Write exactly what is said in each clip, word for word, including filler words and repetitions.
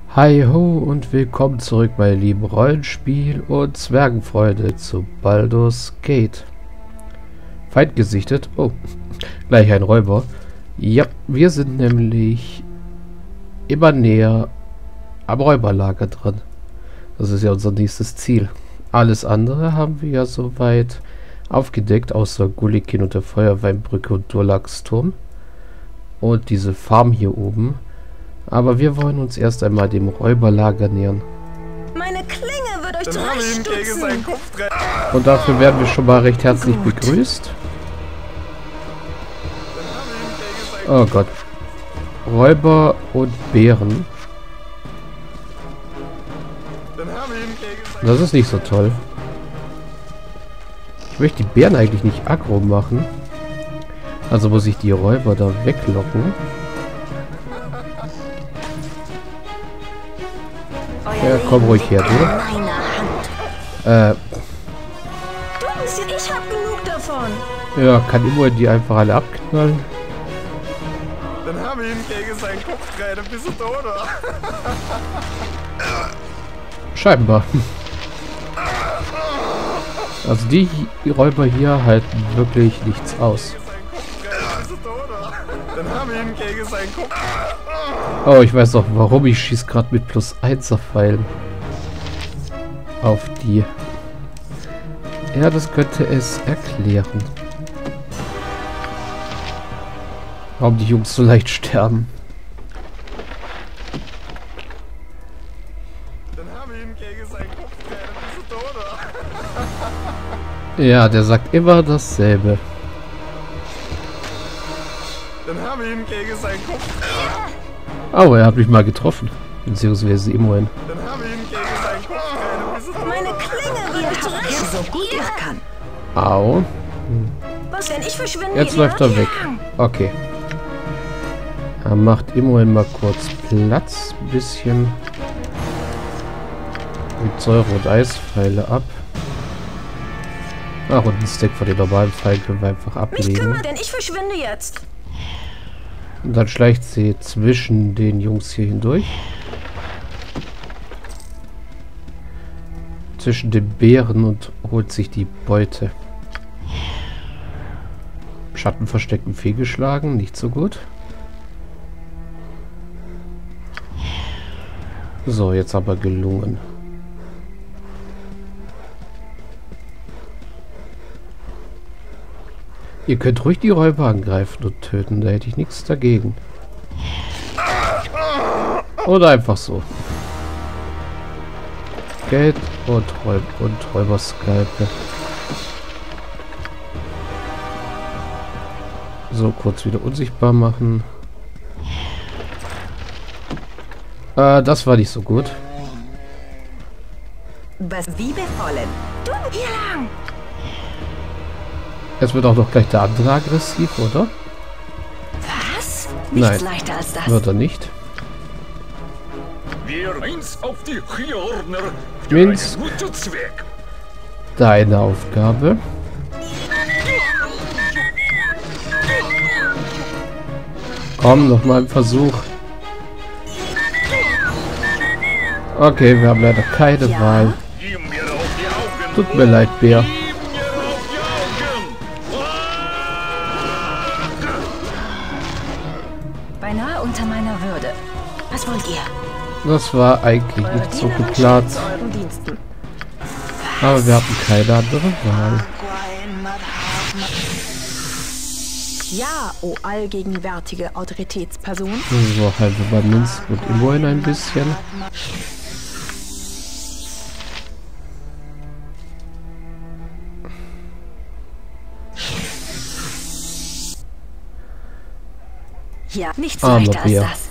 Hi ho und willkommen zurück, meine lieben Rollenspiel- und Zwergenfreunde, zu Baldur's Gate. Feind gesichtet. Oh, gleich ein Räuber. Ja, wir sind nämlich immer näher am Räuberlager dran. Das ist ja unser nächstes Ziel. Alles andere haben wir ja soweit aufgedeckt, außer Gullikin und der Feuerweinbrücke und Durlaxturm. Und diese Farm hier oben. Aber wir wollen uns erst einmal dem Räuberlager nähern. Meine Klinge wird euch zurechtstutzen. Und dafür werden wir schon mal recht herzlich Gut. begrüßt. Oh Gott. Räuber und Bären. Das ist nicht so toll. Ich möchte die Bären eigentlich nicht aggro machen. Also muss ich die Räuber da weglocken. Ja, komm ruhig her, du. Äh. Du bist ich hab genug davon. Ja, kann immer die einfach alle abknallen. Dann haben wir ihn gegen seinen Kopf gerade bis er tot oder? Scheinbar. Also die Räuber hier halten wirklich nichts aus. Dann haben wir ihn gegen seinen Kopf. Oh, ich weiß auch warum. Ich schieße gerade mit plus eins Pfeilen auf die. Ja, das könnte es erklären. Warum die Jungs so leicht sterben. Dann haben wir ihn gegen seinen Kopf bis er tot oder? Ja, der sagt immer dasselbe. Dann haben wir ihn gegen seinen Kopf. Oh, er hat mich mal getroffen. Beziehungsweise immerhin. Dann haben wir ihn gegen seinen Kopf bis er tot. Meine Klinge wird euch zurechtstutzen. So gut ich kann. Au. Was, wenn ich verschwinde? Jetzt läuft er weg. Okay. Er macht immerhin mal kurz Platz. Ein bisschen. Mit Säure- und Eispfeile ab. Ach, und ein Stack von den normalen Pfeilen können wir einfach ablegen. Mich kümmert, denn ich verschwinde jetzt. Und dann schleicht sie zwischen den Jungs hier hindurch. Zwischen den Bären und holt sich die Beute. Schattenversteckten fehlgeschlagen, nicht so gut. So, jetzt aber gelungen. Ihr könnt ruhig die Räuber angreifen und töten, da hätte ich nichts dagegen. Oder einfach so. Geld und, Räub und Räuberskalpe. So, kurz wieder unsichtbar machen. Äh, das war nicht so gut. Was wie befallen? Du hier lang. Jetzt wird auch noch gleich der andere aggressiv, oder? Was? Nein, Nichts leichter als das. wird er nicht. Wir eins auf die Hjorner. Minz, Guter Zweck. deine Aufgabe. Komm, noch mal ein Versuch. Okay, wir haben leider keine Ja. Wahl. Ihm mir auf die Augen. Tut mir leid, Bär. Ihm mir auf die Augen. Beinahe unter meiner Würde. Was wollt ihr? Das war eigentlich nicht so geplant. Zu euren Diensten. Aber wir hatten keine andere Wahl. Ja, o allgegenwärtige Autoritätsperson. So, halten wir bei Minsk und immerhin ein bisschen. Ja, nichts Armer leichter als Bär. das.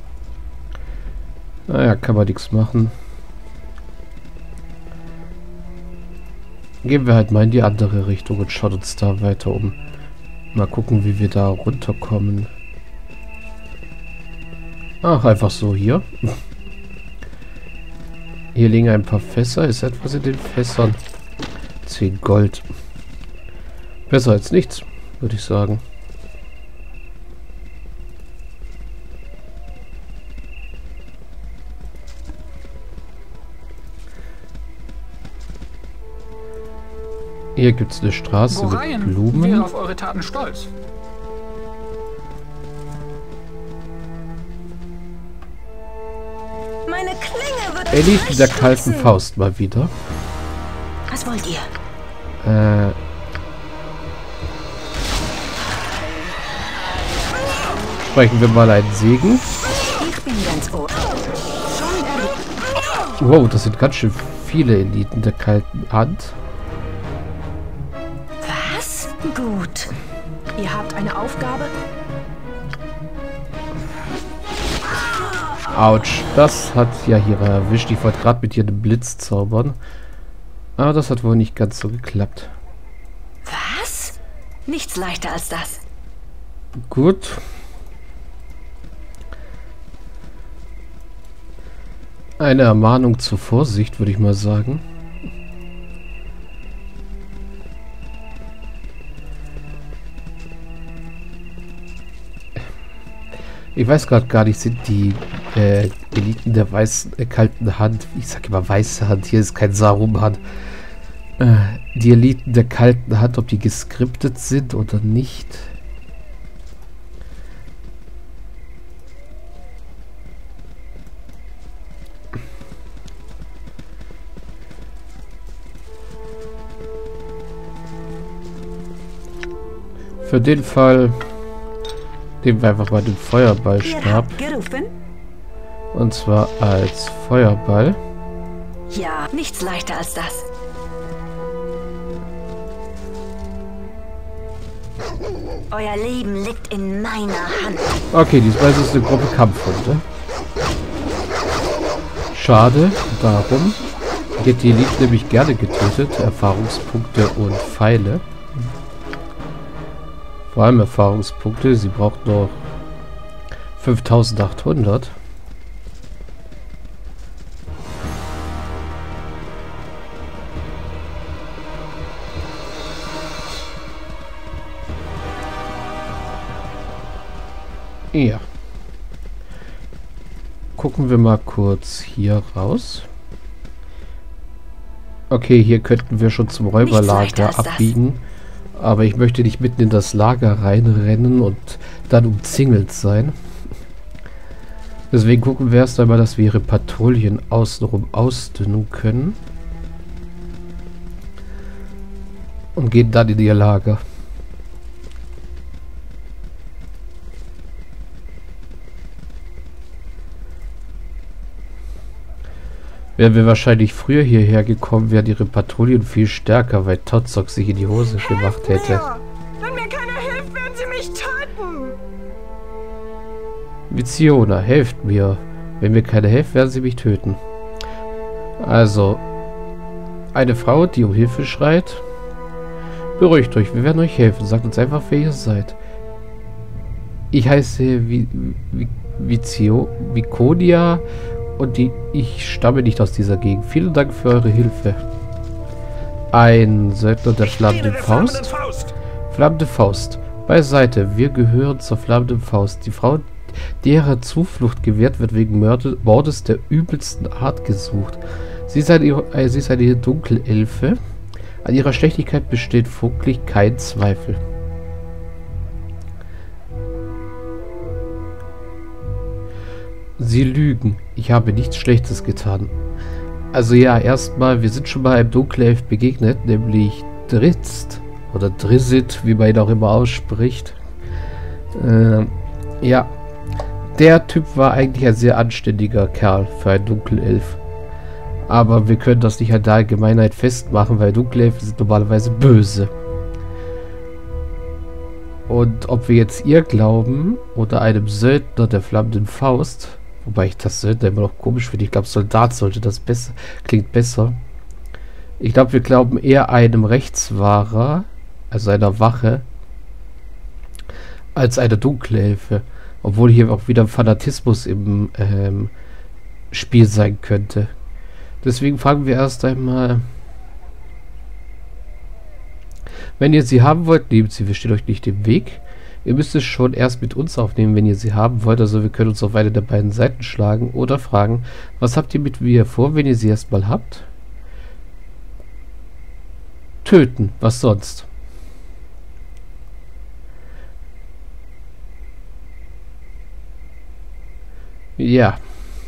Naja, kann man nichts machen. Gehen wir halt mal in die andere Richtung und schauen uns da weiter um. Mal gucken, wie wir da runterkommen. Ach, einfach so hier. Hier liegen ein paar Fässer. Ist etwas in den Fässern? zehn Gold. Besser als nichts, würde ich sagen. Hier gibt es eine Straße Boreien mit Blumen. wäre auf eure Taten stolz. Meine Klinge wird Elite der kalten durchschlitzen. Faust mal wieder. Was wollt ihr? Äh. Sprechen wir mal einen Segen. Ich bin ganz ohr. Schon erledigt. Wow, das sind ganz schön viele Eliten der kalten Hand. Was? Gut. Ihr habt eine Aufgabe? Autsch, das hat ja hier erwischt. Ich wollte gerade mit hier den Blitz zaubern. Aber das hat wohl nicht ganz so geklappt. Was? Nichts leichter als das. Gut. Eine Ermahnung zur Vorsicht, würde ich mal sagen. Ich weiß gerade gar nicht, sind die äh, Eliten der weißen, äh, kalten Hand, ich sag immer weiße Hand, hier ist kein Sarum-Hand, äh, die Eliten der kalten Hand, ob die geskriptet sind oder nicht. Für den Fall nehmen wir einfach mal den Ihr Feuerballstab. habt gerufen? Und zwar als Feuerball. Ja, nichts leichter als das. Euer Leben liegt in meiner Hand. Okay, diesmal ist es eine Gruppe Kampfhunde. Schade, darum wird die Elite nämlich gerne getötet. Erfahrungspunkte und Pfeile. Vor allem Erfahrungspunkte. Sie braucht noch fünftausendachthundert. Ja. Gucken wir mal kurz hier raus. Okay, hier könnten wir schon zum Räuberlager abbiegen. Aber ich möchte nicht mitten in das Lager reinrennen und dann umzingelt sein. Deswegen gucken wir erst einmal, dass wir ihre Patrouillen außenrum ausdünnen können. Und gehen dann in ihr Lager. Wären wir wahrscheinlich früher hierher gekommen, wären ihre Patrouillen viel stärker, weil Totzok sich in die Hose gemacht hätte. Wenn mir keiner hilft, werden sie mich töten. Viziona, helft mir. Wenn mir keiner hilft, werden sie mich töten. Also, eine Frau, die um Hilfe schreit. Beruhigt euch, wir werden euch helfen. Sagt uns einfach, wer ihr seid. Ich heiße Vi Vi Vizio Viconia und die, ich stamme nicht aus dieser Gegend. Vielen Dank für eure Hilfe. Ein Söldner der Flammenden Faust. Flammende Faust. Beiseite, wir gehören zur Flammenden Faust. Die Frau, derer Zuflucht gewährt wird, wegen Mörde, Mordes der übelsten Art gesucht. Sie ist eine, äh, sie ist eine Dunkelelfe. An ihrer Schlechtigkeit besteht folglich kein Zweifel. Sie lügen. Ich habe nichts Schlechtes getan. Also ja, erstmal, wir sind schon mal einem Dunkelelf begegnet, nämlich Drizzt. Oder Drizzt, wie man ihn auch immer ausspricht. Äh, ja. Der Typ war eigentlich ein sehr anständiger Kerl für einen Dunkelelf. Aber wir können das nicht an der Allgemeinheit festmachen, weil Dunkelelfen sind normalerweise böse. Und ob wir jetzt ihr glauben oder einem Söldner der Flammenden Faust, wobei ich das Söldner immer noch komisch finde, ich glaube Soldat sollte das besser, klingt besser. Ich glaube, wir glauben eher einem Rechtswahrer, also einer Wache, als einer Dunkelelfe. Obwohl hier auch wieder Fanatismus im ähm, Spiel sein könnte. Deswegen fragen wir erst einmal, wenn ihr sie haben wollt, nehmt sie, wir stehen euch nicht im Weg. Ihr müsst es schon erst mit uns aufnehmen, wenn ihr sie haben wollt. Also wir können uns auf eine der beiden Seiten schlagen oder fragen, was habt ihr mit mir vor, wenn ihr sie erstmal habt? töten. Was sonst? Ja.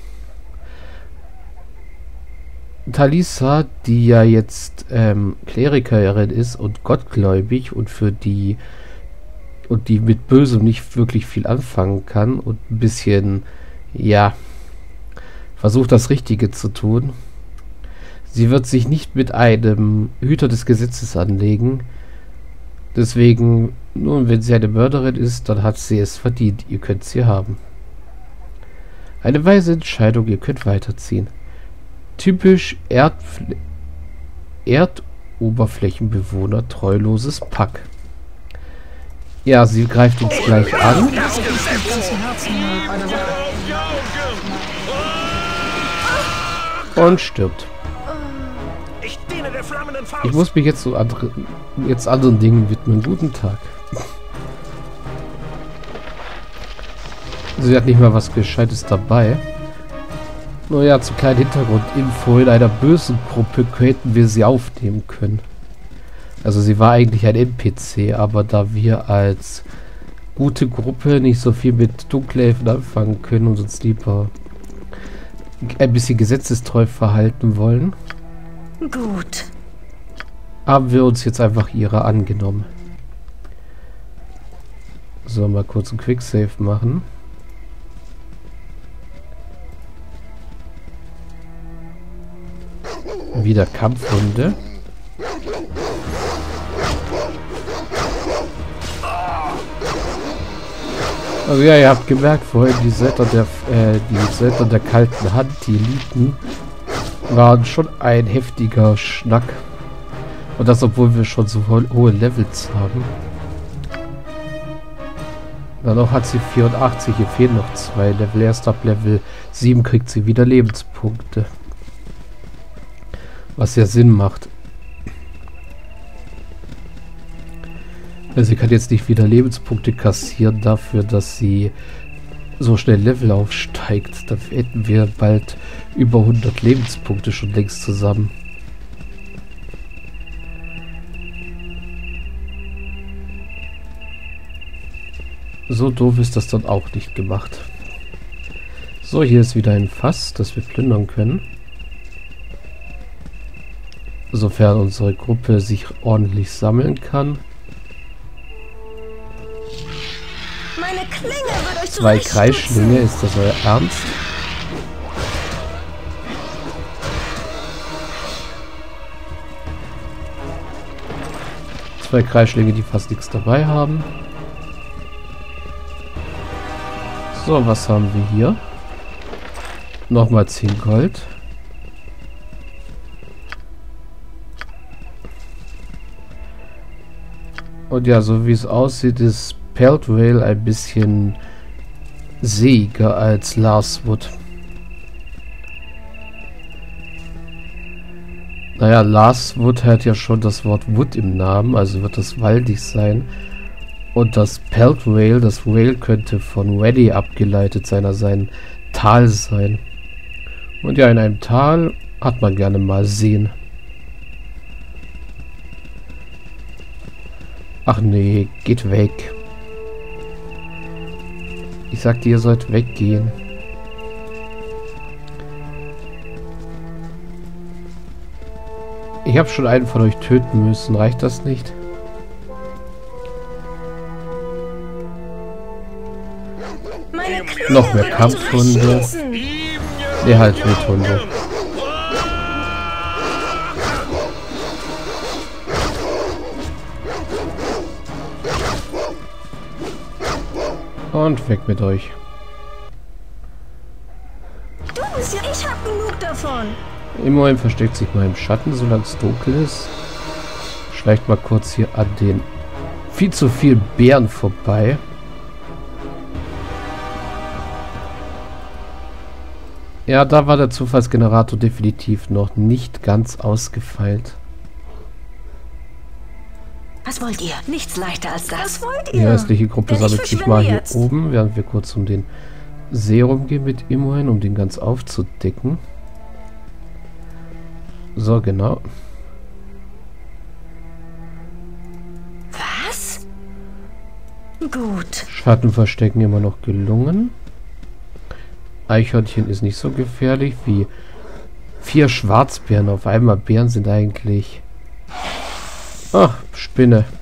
Talisa, die ja jetzt ähm, Klerikerin ist und gottgläubig und für die und die mit Bösem nicht wirklich viel anfangen kann und ein bisschen, ja, versucht das Richtige zu tun. Sie wird sich nicht mit einem Hüter des Gesetzes anlegen. Deswegen, nun, wenn sie eine Mörderin ist, dann hat sie es verdient. Ihr könnt sie haben. Eine weise Entscheidung, ihr könnt weiterziehen. Typisch Erdfl Erdoberflächenbewohner, treuloses Pack. Ja, sie greift uns gleich an. Und stirbt. Ich muss mich jetzt so andere, jetzt anderen Dingen widmen. Guten Tag. Sie hat nicht mal was Gescheites dabei. Nur ja, zum kleinen Hintergrundinfo. In einer bösen Gruppe hätten wir sie aufnehmen können. Also sie war eigentlich ein N P C, aber da wir als gute Gruppe nicht so viel mit Dunkelelfen anfangen können und uns lieber ein bisschen gesetzestreu verhalten wollen, Gut. haben wir uns jetzt einfach ihrer angenommen. So, mal kurz ein Quicksave machen. Wieder Kampfhunde. Also ja, ihr habt gemerkt vorhin, die Söldner der, äh, die Söldner der kalten Hand, die Eliten, waren schon ein heftiger Schnack. Und das, obwohl wir schon so ho hohe Levels haben. Dann noch hat sie vierundachtzig, hier fehlen noch zwei Level. Erst ab Level sieben kriegt sie wieder Lebenspunkte. Was ja Sinn macht. Also sie kann jetzt nicht wieder Lebenspunkte kassieren dafür, dass sie so schnell Level aufsteigt. Dann hätten wir bald über hundert Lebenspunkte schon längst zusammen. So doof ist das dann auch nicht gemacht. So, hier ist wieder ein Fass, das wir plündern können. Sofern unsere Gruppe sich ordentlich sammeln kann. Meine Klinge wird euch Zwei zurechtstutzen. Kreisschlinge, ist das euer Ernst? Zwei Kreisschlinge, die fast nichts dabei haben. So, was haben wir hier? Nochmal zehn Gold. Und ja, so wie es aussieht, ist Peltwale ein bisschen sehiger als Larswood. Naja, Larswood hat ja schon das Wort Wood im Namen, also wird das waldig sein. Und das Peltwale, das Whale könnte von Ready abgeleitet sein, also ein Tal sein. Und ja, in einem Tal hat man gerne mal Seen. Ach nee, geht weg. Ich sagte, ihr sollt weggehen. Ich habe schon einen von euch töten müssen. Reicht das nicht? Meine Klinge Noch mehr wird euch Kampfhunde. zurechtstutzen. Ne, halt Wildhunde. Und weg mit euch. Du bist ja... Ich hab genug davon. Immerhin versteckt sich mal im Schatten, solange es dunkel ist. Schleicht mal kurz hier an den viel zu vielen Bären vorbei. Ja, da war der Zufallsgenerator definitiv noch nicht ganz ausgefeilt. Was wollt ihr? Nichts leichter als das. Was wollt Die ihr? restliche Gruppe Denn ich sammelt sich mal hier jetzt. oben, während wir kurz um den See rumgehen mit Immerhin, um den ganz aufzudecken. So, genau. Gut. Schattenverstecken immer noch gelungen. Eichhörnchen ist nicht so gefährlich wie vier Schwarzbären auf einmal. Bären sind eigentlich... Ach, Spinne.